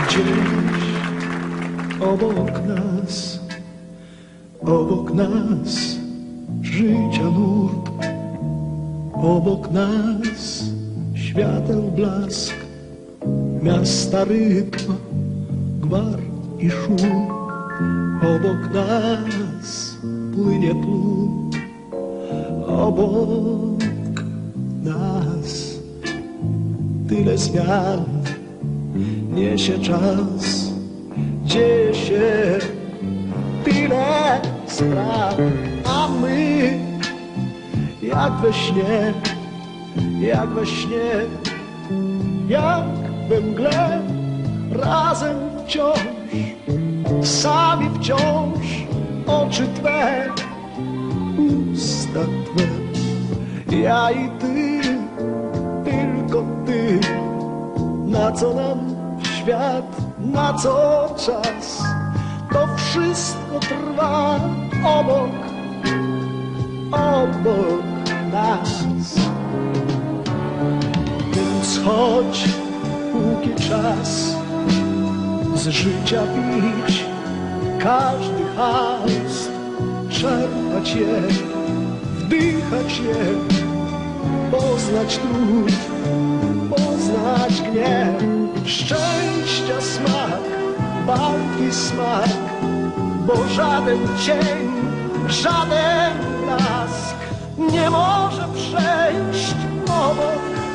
Gdzieś obok nas życia nurt, obok nas świateł blask, miasta rytm, gwar i szum. Obok nas płynie plum, obok nas tyle zmian niesie czas, dzieje się tyle spraw, a my jak we śnie, jak we śnie, jak we mgle, razem wciąż, sami wciąż, oczy Twe, usta Twe, ja i Ty, tylko Ty. Na co nam świat, na co czas, to wszystko trwa obok nas. Więc chodź, póki czas, z życia pić każdy hałas, czerpać je, wdychać je, poznać trud, poznać gniew, szczęścia smak, walki smak, bo żaden cień, żaden blask nie może przejść obok